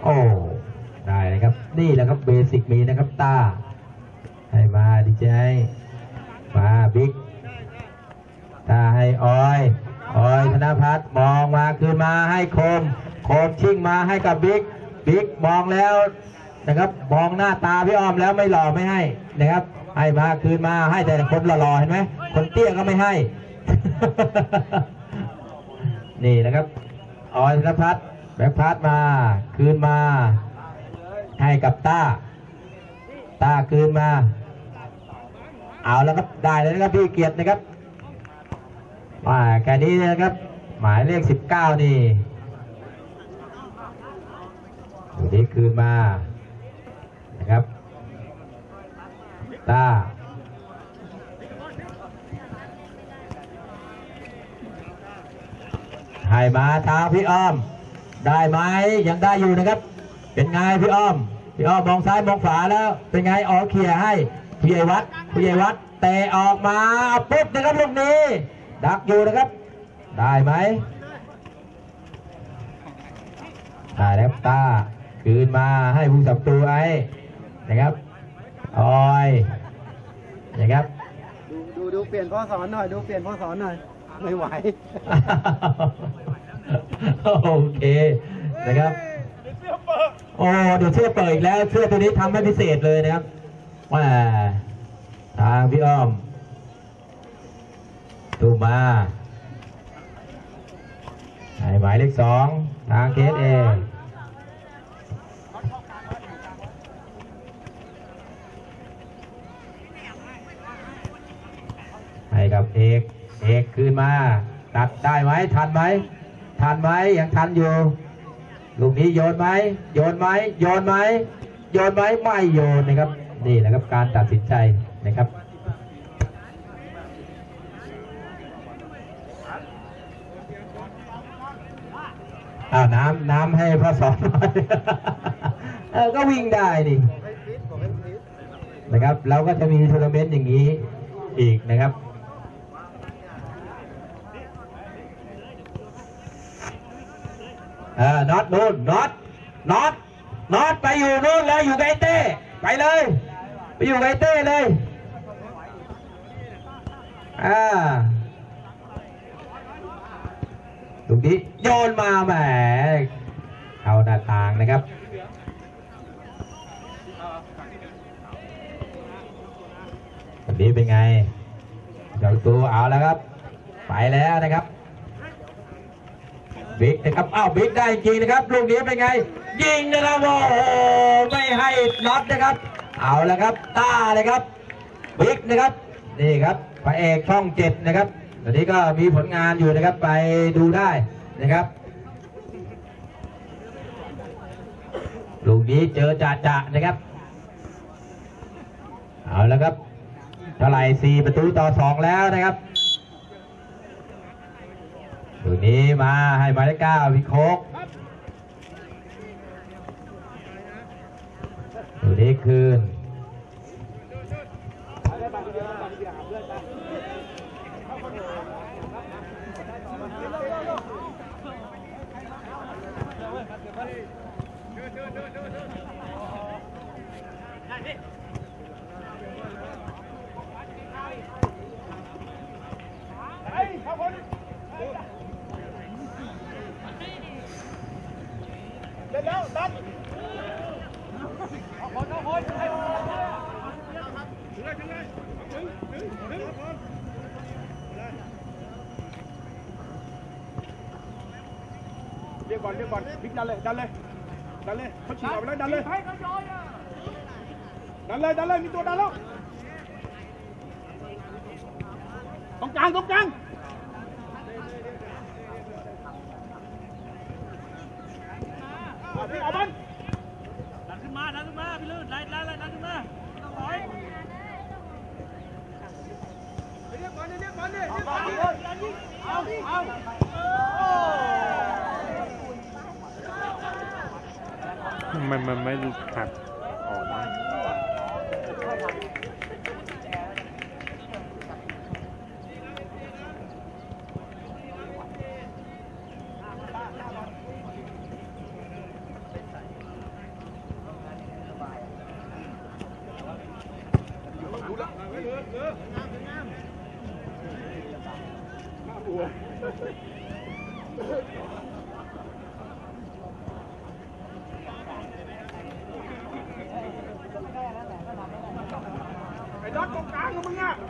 โอ้ได้เลยครับนี่แหละครับเบสิกมีนะครับตาให้มาดีใจมาบิ๊กตาให้ออยธนภัทรมองมาคืนมาให้โคมชิ่งมาให้กับบิ๊กมองแล้วนะครับมองหน้าตาพี่อ้อมแล้วไม่หล่อไม่ให้นะครับให้มาคืนมาให้แต่คนหล่อๆเห็นไหมคนเตี้ยก็ไม่ให้ นี่นะครับออยธนภัทรแบ็คพาสมาคืนมาให้กับต้าคืนมาเอาแล้วครับได้แล้วนะครับพี่เกียรตินะครับแค่นี้นะครับหมายเลข19นี่ดูดีคืนมานะครับต้าให้มาทางพี่อ้อมได้ไหมยังได้อยู่นะครับเป็นไงพี่อ้อมมองซ้ายมองขวาแล้วเป็นไงเขี่ยให้ผู้ใหญ่วัดเตะออกมาปุ๊บนะครับลูกนี้ดักอยู่นะครับได้ไหมได้แล้วตาคืนมาให้ผู้สับตัวไอ้นะครับนะครับดูเปลี่ยนพ่อสอนหน่อยไม่ไหวโอเคนะครับโอ้เดี๋ยวเสื้อเปิดอีกแล้วเสื้อตัวนี้ทำให้พิเศษเลยนะครับว่าทางพี่อ้อมตูมาหมายเลข2ทางเคสเอให้กับเอกคืนมาตัดได้ไหมทันไหมยังทันอยู่ลูกนี้โยนไหมไม่โยนนะครับนี่แหละครับการตัดสินใจนะครับน้ำให้พ่อสอนหน่อย ก็วิ่งได้นี่นะครับเราก็จะมีทัวร์นาเมนต์อย่างนี้อีกนะครับน็อตนู่นน็อตไปอยู่นู่นเลยอยู่ไกเต้ไปเลยไปอยู่ไกเต้เลยตรงนี้โยนมาแหมเข้าหน้าต่างนะครับตรงนี้เป็นไงเจ้าตัวเอาแล้วครับไปแล้วนะครับบิ๊กนะครับบิ๊กได้จริงนะครับลูกนี้เป็นไงยิงนะครับโอ้โหไม่ให้น็อตนะครับเอาแล้วครับต้าเลยครับบิ๊กนะครับนี่ครับพระเอกช่อง7นะครับตอนนี้ก็มีผลงานอยู่นะครับไปดูได้นะครับลูกนี้เจอจ่านะครับเอาแล้วครับเท่าไหร่4 ประตูต่อ 2แล้วนะครับตัวนี้มาให้หมายเลข9วิโคกตัวนี้คืนเรียกบอลพลิกดันเลยเขาฉีกออกไปแล้วดันเลยมีตัวดันแล้วตรงกลางพี่เอาบอลดันขึ้นมาพี่ลื่นไล่ดันขึ้นมาต้องร้อยเรียกบอลเอามันไม่หักออกมาไอ้ดอทตรงกลางของมึงอ่ะ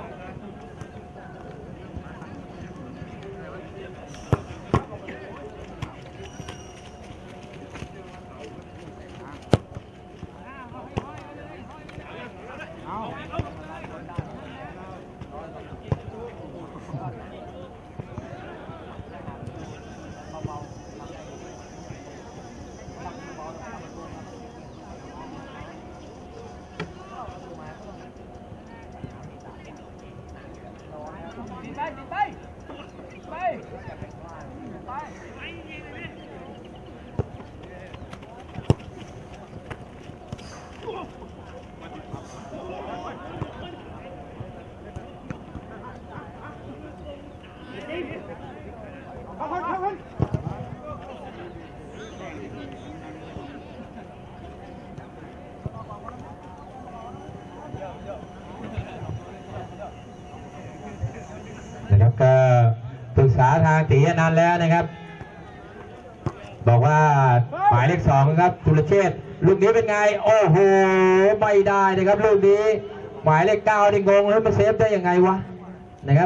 นะครับก็ปรึกษาทางตีอนันต์แล้วนะครับ บอกว่าหมายเลข2ครับจุลเชษฐ์ลูกนี้เป็นไงโอ้โหไม่ได้นะครับลูกนี้หมายเลข9นี่งงแล้วมาเซฟได้ยังไงวะนะครับ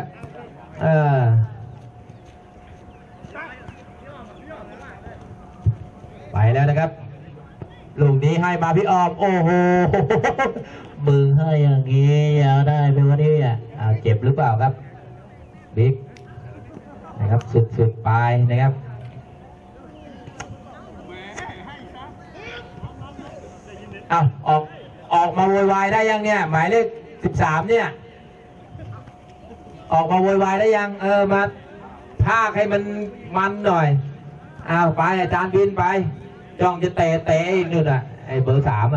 ไปแล้วนะครับลูกนี้ให้มาพี่ออมโอ้โหมือให้อย่างนี้ยาวได้ไหมวะเนี่ยเจ็บหรือเปล่าครับบิ๊กนะครับสุดๆไปนะครับออกมาโวยวายได้ยังเนี่ยหมายเลข13เนี่ยออกมาโวยวายได้ยังมาพากให้มันหน่อยไปอาจารย์บินไปจ้องจะเตะอีกนู่นไอ้เบอร์3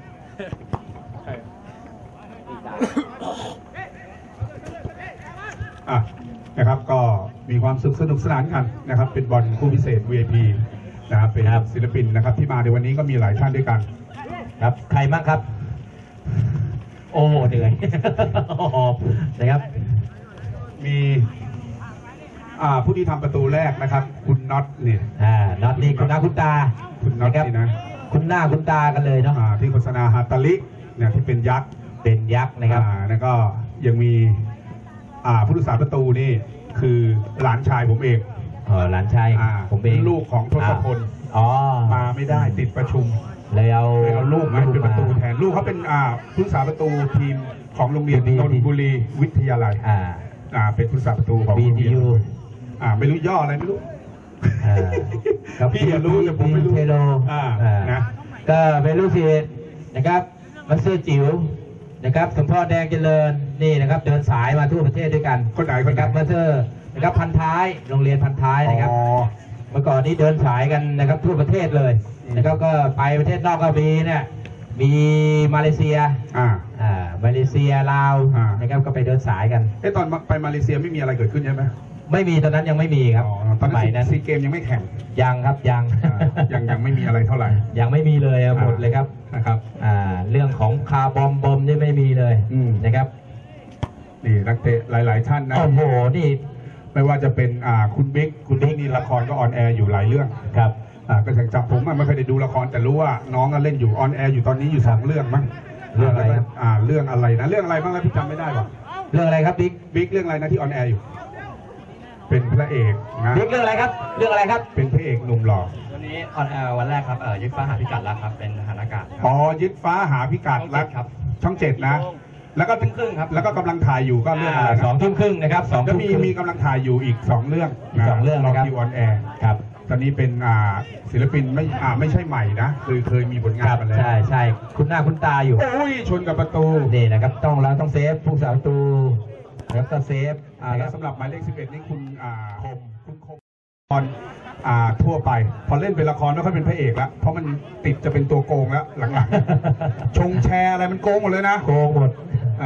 นะครับก็มีความสนุกสนานกันนะครับเป็นบอลคู่พิเศษ VIP นะครับเป็นศิลปินนะครับที่มาในวันนี้ก็มีหลายท่านด้วยกันครับใครบ้างครับโอ้เหนื่อยนะครับมีผู้ที่ทำประตูแรกนะครับคุณน็อตเนี่ยน็อตนี่คุณหน้าคุณตาคุณน็อตนี่นะคุณหน้าคุณตากันเลยเนาะที่โฆษณาฮาตาลิเนี่ยที่เป็นยักษ์นะครับแล้วก็ยังมีผู้รักษาประตูนี่คือหลานชายผมเองหลานชายผมเองลูกของทศพลมาไม่ได้ติดประชุมเลยเอาลูกมาเป็นประตูแทนลูกเขาเป็นผู้รักษาประตูทีมของโรงเรียนนนทบุรีวิทยาลัยเป็นผู้รักษาประตูของโรงเรียนไม่รู้ย่ออะไรไม่รู้พี่รู้แต่ผมไม่รู้นะก็เป็นลูกศิษย์นะครับมัสเตอร์จิ๋วนะครับสมพรแดงเจริญนี่นะครับเดินสายมาทั่วประเทศด้วยกันคนไหนครับมัสเตอร์นะครับพันท้ายโรงเรียนพันท้ายนะครับเมื่อก่อนนี้เดินสายกันนะครับทั่วประเทศเลยนะครับก็ไปประเทศนอกก็มีเนี่ยมีมาเลเซียมาเลเซียลาวนะครับก็ไปเดินสายกันตอนไปมาเลเซียไม่มีอะไรเกิดขึ้นใช่ไหมไม่มีตอนนั้นยังไม่มีครับตอนนั้นซีเกมยังไม่แข่งยังครับยังไม่มีอะไรเท่าไหร่ยังไม่มีเลยหมดเลยครับนะครับเรื่องของคาร์บอมนี่ไม่มีเลยนะครับนี่นักเตะหลายๆท่านนะโอ้โหนี่ไม่ว่าจะเป็นคุณบิ๊กนี่ละครก็ออนแอร์อยู่หลายเรื่องครับก็ยังจำผมไม่เคยได้ดูละครแต่รู้ว่าน้องก็เล่นอยู่ออนแอร์อยู่ตอนนี้อยู่2เรื่องมั้งเรื่องอะไรครับเรื่องอะไรนะเรื่องอะไรบ้างแล้วพี่จำไม่ได้ป่ะเรื่องอะไรครับบิ๊กเรื่องอะไรนะที่ออนแอร์อยู่เป็นพระเอกนะบิ๊กเรื่องอะไรครับเป็นพระเอกหนุ่มหล่อวันนี้ออนแอร์วันแรกครับยึดฟ้าหาพิกัดรักครับเป็นทหารอากาศยึดฟ้าหาพิกัดรักครับช่อง7นะแล้วก็ครึ่งครับแล้วก็กำลังถ่ายอยู่ก็เรื่องอะไร 2 ทุ่มครึ่งนะครับ 2 ทุ่มมีกำลังถ่ายอยู่อีก2เรื่องนะครับที่ออนแอร์ครับตอนนี้เป็นศิลปินไม่ใช่ใหม่นะเคยมีผลงานมาแล้วใช่คุณหน้าคุณตาอยู่โอ้ยชนกับประตูนี่นะครับต้องเซฟผู้สาวประตูแล้วก็เซฟแล้วสำหรับหมายเลข11นี่คุณคมตอนทั่วไปพอเล่นเป็นละครแล้วค่อยเป็นพระเอกแล้วเพราะมันติดจะเป็นตัวโกงแล้วหลังๆชงแชร์อะไรมันโกงหมดเลยนะโกงหมด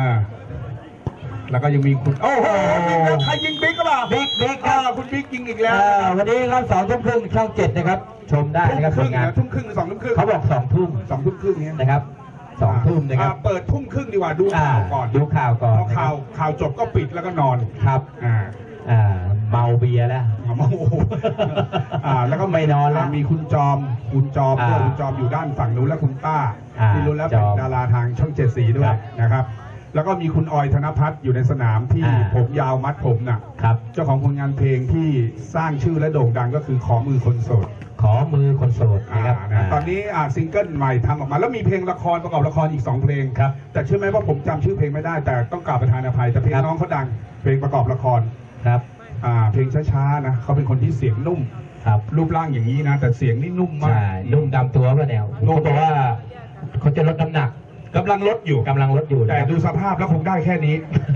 แล้วก็ยังมีคุณโอ้โหใครยิงบิ๊กก็ล่ะบิ๊กคุณบิ๊กยิงอีกแล้ววันนี้ครับ2 ทุ่มครึ่งช่อง7นะครับชมได้นะครับทุ่มครึ่ง2 ทุ่มครึ่ง2 ทุ่มครึ่งเขาบอก2 ทุ่ม 2 ทุ่มครึ่งนี้นะครับ 2 ทุ่มนะครับเปิดทุ่มครึ่งดีกว่าดูข่าวก่อนดูข่าวก่อนพอข่าวจบก็ปิดแล้วก็นอนครับ เมาเบียร์แล้วโอ้โหแล้วก็ไม่นอนแล้วมีคุณจอมด้วยคุณจอมอยู่ด้านฝั่งนู้นและคุณต้าที่รู้แล้วเป็นดาราทางช่อง7 สีด้วยนะครับ แล้วก็มีคุณออยธนพัฒน์อยู่ในสนามที่ผมยาวมัดผมน่ะเจ้าของผลงานเพลงที่สร้างชื่อและโด่งดังก็คือขอมือคนโสดขอมือคนโสดนะครับตอนนี้ซิงเกิลใหม่ทำออกมาแล้วมีเพลงละครประกอบละครอีก2 เพลงครับแต่เชื่อไหมว่าผมจำชื่อเพลงไม่ได้แต่ต้องกราบประทานอภัยแต่เพลงน้องเขาดังเพลงประกอบละครครับเพลงช้าๆนะเขาเป็นคนที่เสียงนุ่มครับรูปร่างอย่างนี้นะแต่เสียงนี่นุ่มมากนุ่มดำตัวป่ะแนวเขาบอกว่าเขาจะลดน้ำหนักกำลังลดอยู่แต่ดูสภาพแล้วคงได้แค่นี้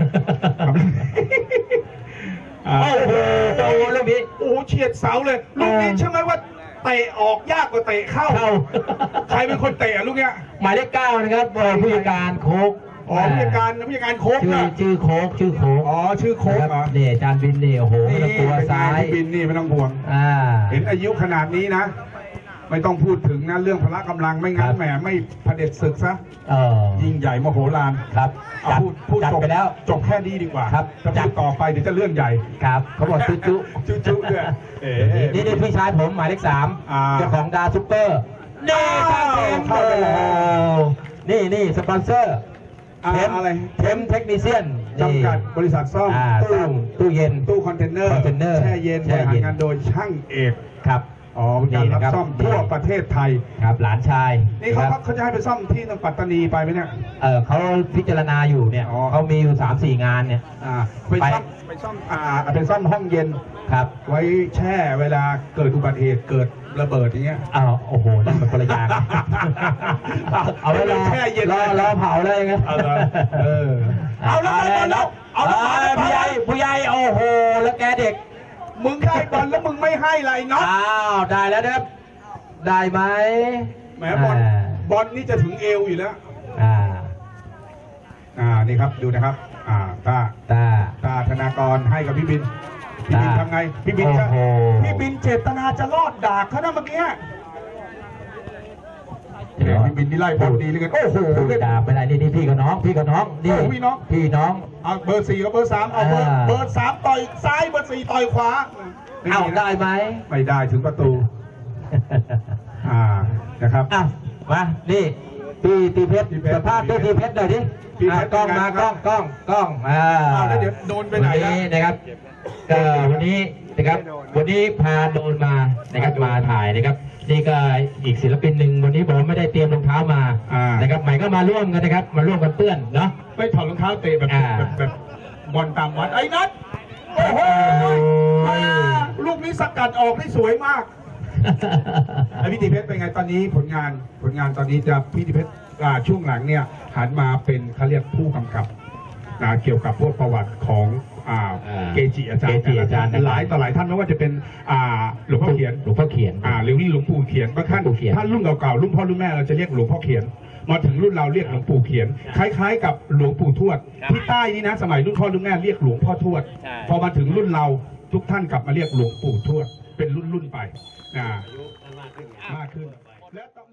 โอ้โหลูกนี้โอ้เฉียดเสาเลยลูกนี้ใช่ไหมว่าเตะออกยากกว่าเตะเข้าใครเป็นคนเตะลูกเนี้ยหมายเลข 9นะครับผู้จัดการโค้กผู้จัดการโค้กนะชื่อโค้กชื่อโค้กเหรอเนี่ยอาจารย์บินนี่โอ้โหไม่ต้องกลัวซ้ายบินนี่ไม่ต้องห่วงเห็นอายุขนาดนี้นะไม่ต้องพูดถึงนะเรื่องพละกำลังไม่งั้นแหมไม่เผด็จศึกซะยิ่งใหญ่มโหฬารครับพูดจบไปแล้วจบแค่นี้ดีกว่าครับจะพูดต่อไปเดี๋ยวจะเรื่องใหญ่ครับเขาบอกจุด้วยนี่พี่ชายผมหมายเลข 3เจ้าของดาซุปเปอร์นี่เข้าไปแล้วนี่สปอนเซอร์อะไรเทมเทคนิเซียนจำกัดบริษัทซ่อมตู้เย็นตู้คอนเทนเนอร์แช่เย็นบริหารงานโดยช่างเอกครับการรับซ่อมทั่วประเทศไทยครับหลานชายนี่เขาจะให้ไปซ่อมที่ปัตตานีไปไหมเนี่ยเขาพิจารณาอยู่เนี่ยเขามีอยู่ 3-4 งานเนี่ยไปซ่อมห้องเย็นครับไว้แช่เวลาเกิดอุบัติเหตุเกิดระเบิดอย่างเงี้ยโอ้โหนั่นเป็นคนละอย่างเอาเวลาแช่เย็นรอเผาเลยไงเอาแล้วผู้ใหญ่โอ้โหแล้วแกเด็กมึงได้บอลแล้วมึงไม่ให้ไรเนาะได้แล้วนะครับได้ไหมแหมบอลนี่จะถึงเอวอยู่แล้วนี่ครับดูนะครับตาธนากรให้กับพี่บินทำไงพี่บินเจตนาจะรอดดากเขานะเมื่อกี้พี่บินนี่ไล่บอลดีเลยกันโอ้โหด่าไม่ได้นี่พี่กับน้องนี่พี่น้องเอาเบอร์ 4กับเบอร์ 3เอาเบอร์ 3ต่อยซ้ายเบอร์ 4ต่อยขวาได้ไหมไม่ได้ถึงประตูนะครับมานี่พี่ตีเพชรสภาพพี่ตีเพชรหน่อยดิกล้องมากล้องแล้วเดี๋ยวโดนไปไหนนะครับวันนี้นะครับวันนี้พาโดนมานะครับมาถ่ายนะครับนี่ก็อีกศิลปินหนึ่งวันนี้ผมไม่ได้เตรียมรองเท้ามานะครับใหม่ก็มาร่วมกันนะครับมาร่วมกันเปื้อนเนาะไม่ถอดรองเท้าเตะแบบบอลตามวัดไอ้นัทโอ้โหลูกนี้สกัดออกได้สวยมากพี่ติเพชรเป็นไงตอนนี้ผลงานตอนนี้จะพี่ติเพชรช่วงหลังเนี่ยหันมาเป็นเขาเรียกผู้กำกับเกี่ยวกับพวกประวัติของเกจิอาจารย์หลายต่อหลายท่านไม่ว่าจะเป็นหลวงพ่อเขียนหรือหลวงปู่เขียนบางท่านรุ่นเก่าๆรุ่นพ่อรุ่นแม่เราจะเรียกหลวงพ่อเขียนมาถึงรุ่นเราเรียกหลวงปู่เขียนคล้ายๆกับหลวงปู่ทวดที่ใต้นี่นะสมัยรุ่นพ่อรุ่นแม่เรียกหลวงพ่อทวดพอมาถึงรุ่นเราทุกท่านกลับมาเรียกหลวงปู่ทวดเป็นรุ่นไปมากขึ้นและ